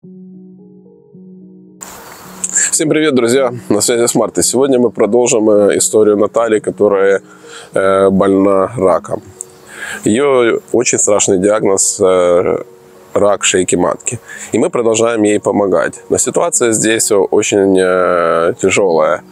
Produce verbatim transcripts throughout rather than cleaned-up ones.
Всем привет, друзья! На связи Смарт. И сегодня мы продолжим историю Натальи, которая э, больна раком. Ее очень страшный диагноз э, – рак шейки матки. И мы продолжаем ей помогать. Но ситуация здесь очень э, тяжелая.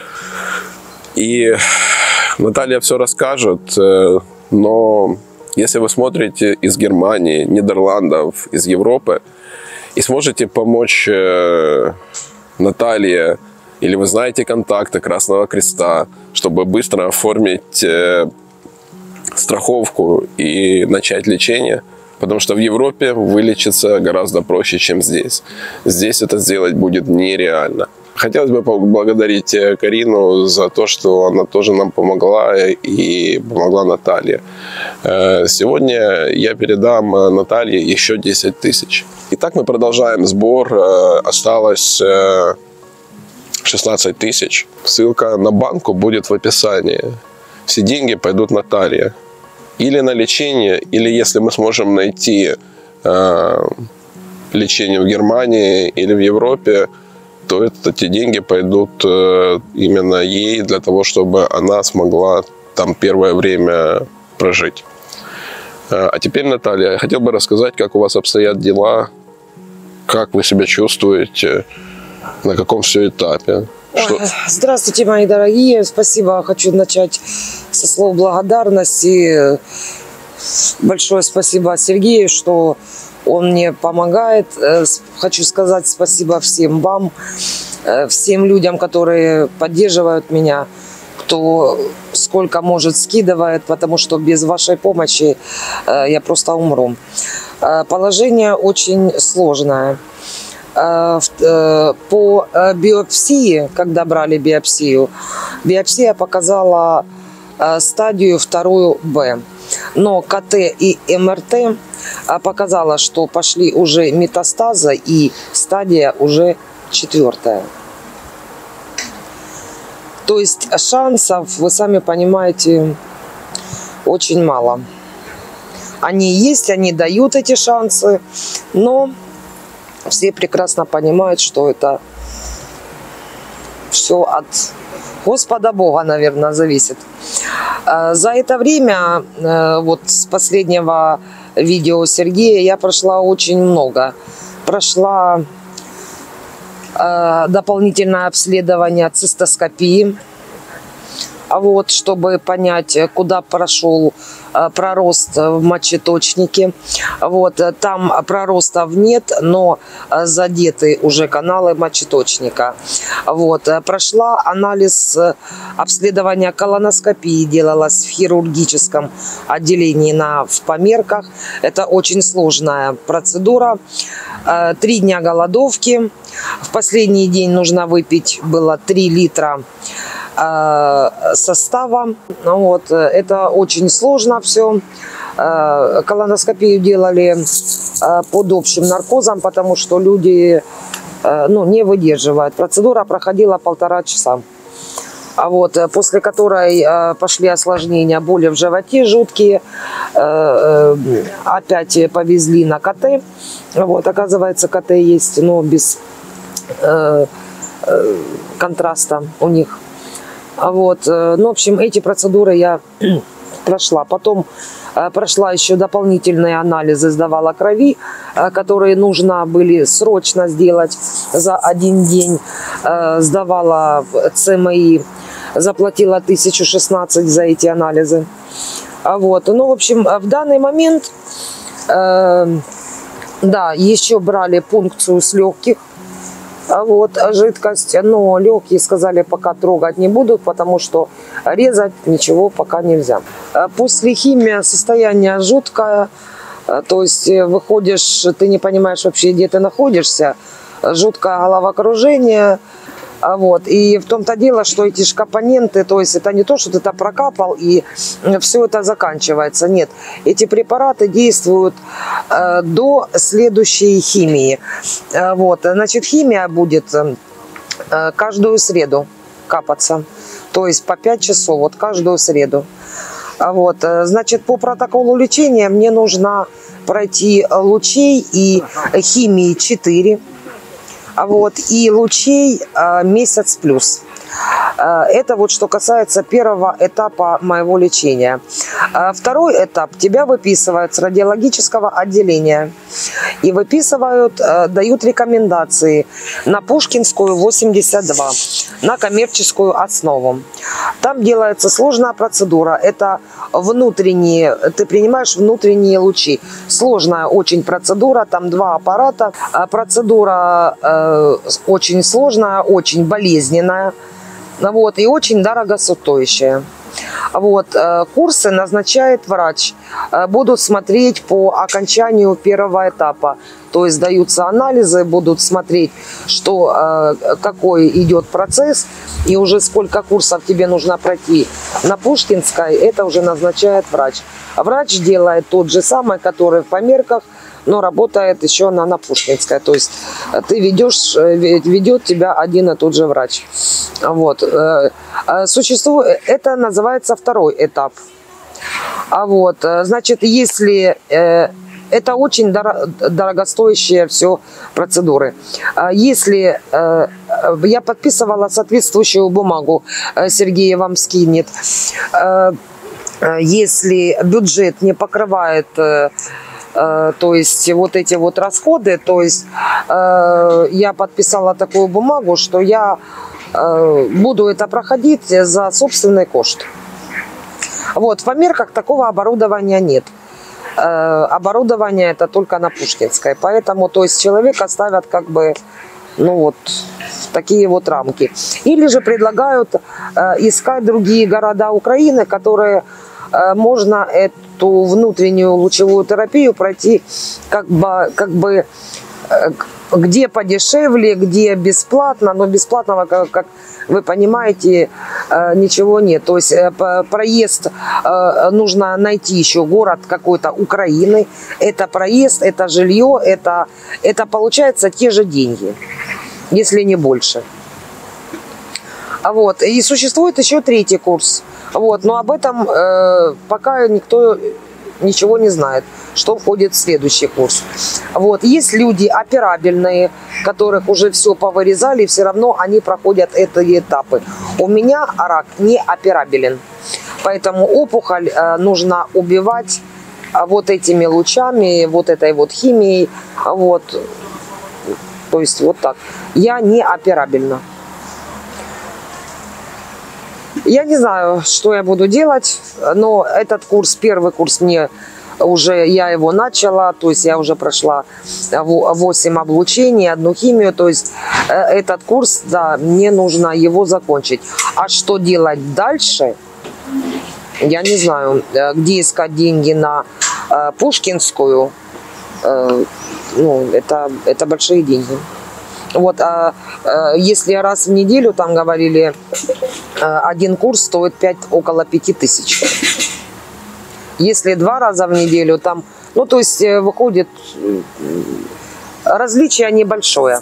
И Наталья все расскажет, э, но если вы смотрите из Германии, Нидерландов, из Европы и сможете помочь э, Наталье, или вы знаете контакты Красного Креста, чтобы быстро оформить э, страховку и начать лечение, потому что в Европе вылечиться гораздо проще, чем здесь. Здесь это сделать будет нереально. Хотелось бы поблагодарить Карину за то, что она тоже нам помогла и помогла Наталье. Сегодня я передам Наталье еще десять тысяч. Итак, мы продолжаем сбор. Осталось шестнадцать тысяч. Ссылка на банку будет в описании. Все деньги пойдут Наталье. Или на лечение, или если мы сможем найти лечение в Германии или в Европе, то это, эти деньги пойдут э, именно ей для того, чтобы она смогла там первое время прожить. Э, а теперь, Наталья, я хотел бы рассказать, как у вас обстоят дела, как вы себя чувствуете, на каком все этапе. Что... Здравствуйте, мои дорогие. Спасибо. Хочу начать со слов благодарности. Большое спасибо Сергею, что он мне помогает. Хочу сказать спасибо всем вам, всем людям, которые поддерживают меня, кто сколько может скидывает, потому что без вашей помощи я просто умру. Положение очень сложное. По биопсии, когда брали биопсию, биопсия показала стадию вторую Б. Но КТ и МРТ показала, что пошли уже метастазы и стадия уже четвертая. То есть шансов, вы сами понимаете, очень мало. Они есть, они дают эти шансы, но все прекрасно понимают, что это все от Господа Бога, наверное, зависит. За это время, вот с последнего видео Сергея, я прошла очень много. Прошла дополнительное обследование цистоскопии, вот, чтобы понять, куда прошел пророст в мочеточнике. Вот, там проростов нет, но задеты уже каналы мочеточника. Вот, прошла анализ обследования колоноскопии, делалось в хирургическом отделении на, в померках. Это очень сложная процедура. Три дня голодовки. В последний день нужно выпить было три литра состава. Вот, это очень сложно все. Колоноскопию делали под общим наркозом, потому что люди ну, не выдерживают. Процедура проходила полтора часа. А вот, после которой пошли осложнения, боли в животе жуткие. Опять повезли на КТ. Вот, оказывается, КТ есть, но без контраста у них. Вот, ну, в общем, эти процедуры я прошла. Потом прошла еще дополнительные анализы, сдавала крови, которые нужно были срочно сделать за один день. Сдавала ЦМИ, заплатила тысячу шестнадцать за эти анализы. Вот, ну, в общем, в данный момент, да, еще брали пункцию с легких. Вот, жидкость, но легкие сказали, пока трогать не будут, потому что резать ничего пока нельзя. После химии состояние жуткое, то есть выходишь, ты не понимаешь вообще, где ты находишься, жуткое головокружение. Вот. И в том-то дело, что эти же компоненты, то есть это не то, что ты это прокапал и все это заканчивается. Нет, эти препараты действуют э, до следующей химии. Э, вот. Значит, химия будет э, каждую среду капаться, то есть по пять часов, вот каждую среду. Вот, значит, по протоколу лечения мне нужно пройти лучей и химии четыре, вот, и лучей месяц плюс. Это вот что касается первого этапа моего лечения. Второй этап. Тебя выписывают с радиологического отделения и выписывают, дают рекомендации на Пушкинскую восемьдесят два, на коммерческую основу. Там делается сложная процедура. Это внутренние, ты принимаешь внутренние лучи. Сложная очень процедура, там два аппарата. Процедура э, очень сложная, очень болезненная. Вот, и очень дорогостоящая. Вот, курсы назначает врач. Будут смотреть по окончанию первого этапа. То есть даются анализы, будут смотреть, что, какой идет процесс. И уже сколько курсов тебе нужно пройти на Пушкинской, это уже назначает врач. Врач делает тот же самый, который в померках, но работает еще на, на Пушкинской. То есть ты ведешь, ведет тебя один и тот же врач. Вот. Существует, это называется второй этап. А вот, значит, если это очень дорогостоящие все процедуры. Если я подписывала соответствующую бумагу, Сергей вам скинет, если бюджет не покрывает, то есть вот эти вот расходы, то есть я подписала такую бумагу, что я буду это проходить за собственный кошт. Вот, в померках такого оборудования нет. Оборудование это только на Пушкинской. Поэтому, то есть, человека ставят как бы, ну вот, в такие вот рамки. Или же предлагают искать другие города Украины, которые можно эту внутреннюю лучевую терапию пройти как бы, как бы где подешевле, где бесплатно, но бесплатного, как, как вы понимаете, ничего нет. То есть проезд, нужно найти еще город какой-то Украины. Это проезд, это жилье, это, это получается те же деньги, если не больше. Вот. И существует еще третий курс. Вот. Но об этом э, пока никто ничего не знает, что входит в следующий курс. Вот. Есть люди операбельные, которых уже все повырезали, все равно они проходят эти этапы. У меня рак не операбелен, поэтому опухоль э, нужно убивать вот этими лучами, вот этой вот химией. Вот. То есть вот так. Я не операбельна. Я не знаю, что я буду делать, но этот курс, первый курс мне уже, я его начала, то есть я уже прошла восемь облучений, одну химию, то есть этот курс, да, мне нужно его закончить. А что делать дальше, я не знаю, где искать деньги на Пушкинскую, ну, это, это большие деньги. Вот, а, а если раз в неделю, там говорили, один курс стоит пять, около пяти тысяч. Если два раза в неделю, там, ну, то есть выходит, различие небольшое.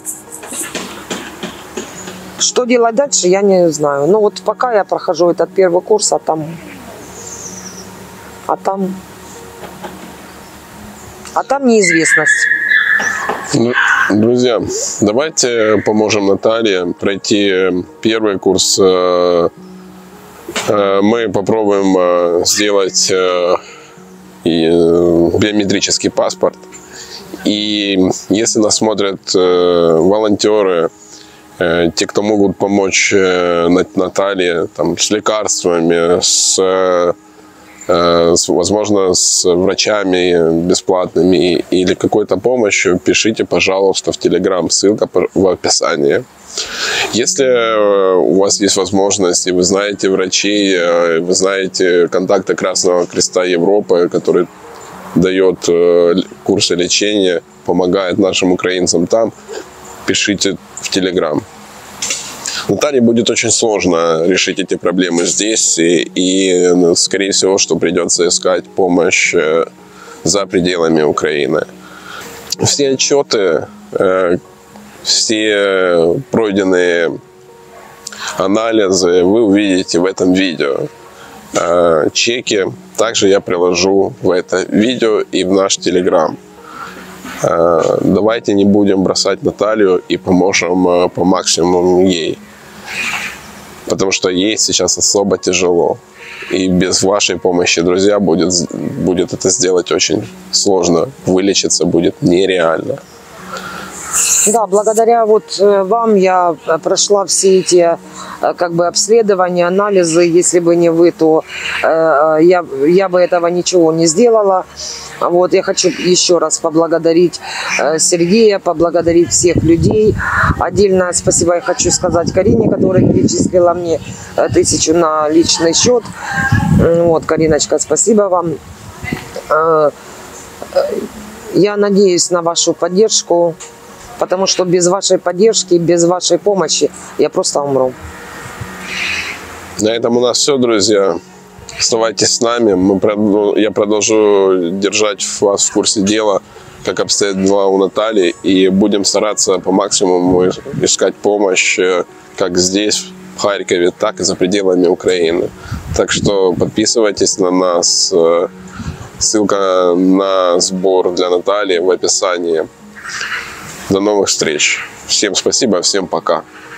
Что делать дальше, я не знаю. Ну, вот пока я прохожу этот первый курс, а там, а там, а там неизвестность. Друзья, давайте поможем Наталье пройти первый курс. Мы попробуем сделать биометрический паспорт. И если нас смотрят волонтеры, те, кто могут помочь Наталье там, с лекарствами, с С, возможно, с врачами бесплатными или какой-то помощью, пишите, пожалуйста, в Telegram, ссылка в описании. Если у вас есть возможность, и вы знаете врачей, вы знаете контакты Красного Креста Европы, который дает курсы лечения, помогает нашим украинцам там, пишите в Telegram. Наталье будет очень сложно решить эти проблемы здесь, и, и, скорее всего, что придется искать помощь за пределами Украины. Все отчеты, все пройденные анализы вы увидите в этом видео. чеки также я приложу в это видео и в наш Телеграм. Давайте не будем бросать Наталью и поможем по максимуму ей. Потому что ей сейчас особо тяжело. И без вашей помощи, друзья, будет, будет это сделать очень сложно. Вылечиться будет нереально. Да, благодаря вот вам я прошла все эти как бы обследования, анализы. Если бы не вы, то э, я, я бы этого ничего не сделала. Вот, я хочу еще раз поблагодарить э, Сергея, поблагодарить всех людей. Отдельное спасибо я хочу сказать Карине, которая перечислила мне э, тысячу на личный счет. Вот, Кариночка, спасибо вам. Э, э, я надеюсь на вашу поддержку. Потому что без вашей поддержки, без вашей помощи я просто умру. На этом у нас все, друзья. Оставайтесь с нами. Мы, я продолжу держать вас в курсе дела, как обстоят дела у Натальи. И будем стараться по максимуму искать помощь как здесь, в Харькове, так и за пределами Украины. Так что подписывайтесь на нас. Ссылка на сбор для Натальи в описании. До новых встреч. Всем спасибо, всем пока.